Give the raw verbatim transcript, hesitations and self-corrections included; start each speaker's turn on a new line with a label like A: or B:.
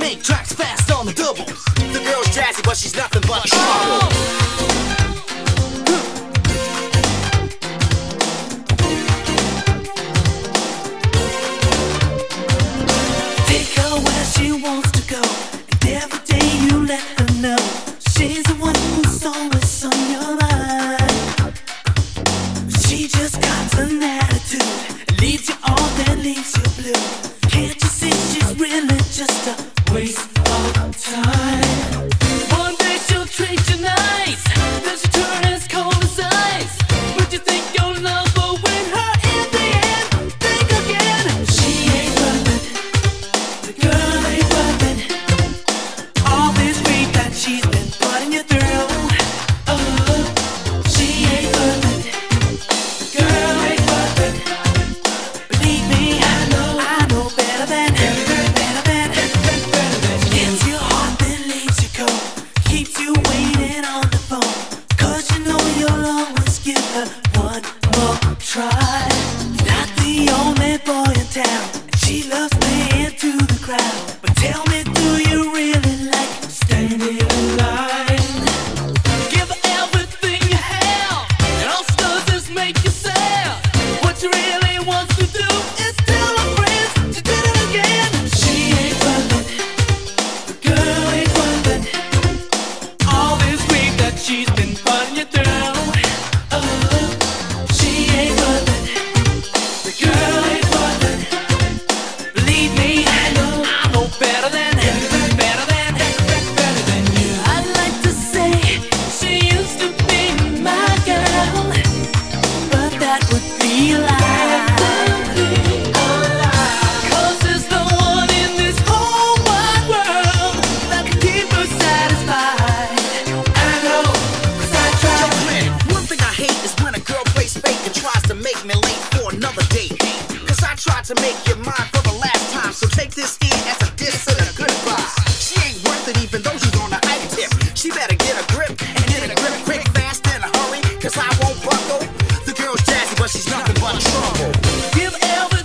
A: make tracks fast on the double. The girl's jazzy, but she's nothing but trouble. Take her where she wants to go, and every day you let her know she's the one who's always on your mind. She just got an attitude, leaves you all, then leaves you blue. Can't you see she's really just a waste of time? One day she'll treat you nice, then she'll turn as cold as ice. But you think you'll love her, win her in the end? Think again. She ain't worth it, the girl ain't worth it. All this grief that she's been putting you through. Oh, she ain't worth it, the girl ain't worth it. Believe me, I know, I know better than, better than, better than. Gets your heart, then leaves you cold, keeps you waiting on the phone. Cause you know you'll always give her one more try. You're not the only boy in town, and she loves playing to the crowd. But tell me, do you really like standing in line? Give her everything you have, and all she does is make you sad. What she really wants to do is tell her friends she did it again. She ain't worth it, the girl ain't worth it. All this grief that she's been putting you through. Oh, she ain't worth it, the girl ain't worth it. Believe me, I know, I know better than, better than, better than you. I'd like to say she used to be my girl, but that would be a lie. Cause there's no one in this whole wide world that can keep her satisfied. I know, cause I tried. One thing I hate is when a girl plays fake and tries to make me late for another date. Cause I tried to make you mine for the last time, so take this in as a diss and a goodbye. She ain't worth it even though she's on a high tip. She better get a grip and get a grip quick, fast, in a hurry, cause I won't buckle. The girl's jazzy, but she's nothing but trouble. Give every